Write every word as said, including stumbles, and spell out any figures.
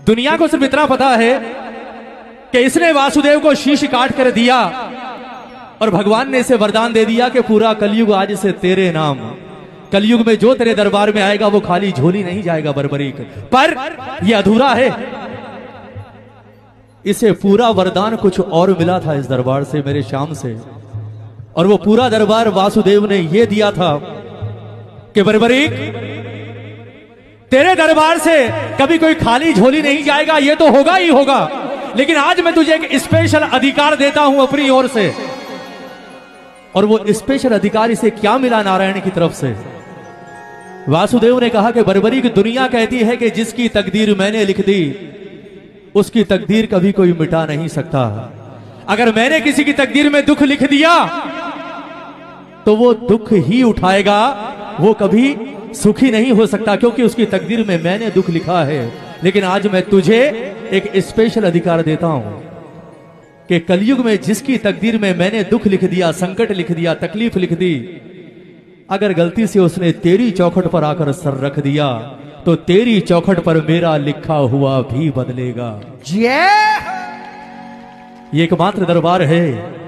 दुनिया को सिर्फ इतना पता है कि इसने वासुदेव को शीश काट कर दिया और भगवान ने इसे वरदान दे दिया कि पूरा कलयुग आज से तेरे नाम। कलयुग में जो तेरे दरबार में आएगा वो खाली झोली नहीं जाएगा बर्बरीक, पर यह अधूरा है। इसे पूरा वरदान कुछ और मिला था इस दरबार से, मेरे श्याम से, और वो पूरा दरबार वासुदेव ने यह दिया था कि बर्बरीक तेरे दरबार से कभी कोई खाली झोली नहीं जाएगा, ये तो होगा ही होगा, लेकिन आज मैं तुझे एक स्पेशल अधिकार देता हूं अपनी ओर से। और वो स्पेशल अधिकार इसे क्या मिला नारायण की तरफ से? वासुदेव ने कहा कि बर्बरीक दुनिया कहती है कि जिसकी तकदीर मैंने लिख दी उसकी तकदीर कभी कोई मिटा नहीं सकता। अगर मैंने किसी की तकदीर में दुख लिख दिया तो वो दुख ही उठाएगा, वो कभी सुखी नहीं हो सकता, क्योंकि उसकी तकदीर में मैंने दुख लिखा है। लेकिन आज मैं तुझे एक स्पेशल अधिकार देता हूं कि कलयुग में जिसकी तकदीर में मैंने दुख लिख दिया, संकट लिख दिया, तकलीफ लिख दी, अगर गलती से उसने तेरी चौखट पर आकर सर रख दिया तो तेरी चौखट पर मेरा लिखा हुआ भी बदलेगा। ये एकमात्र दरबार है